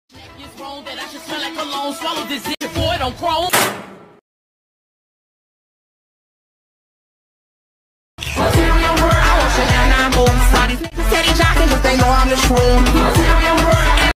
It's wrong that I should smell like cologne. Swallow this shit, boy, don't chrome. Material word, I want you and I move. These niggas steady jocking, but they know I'm the shroom.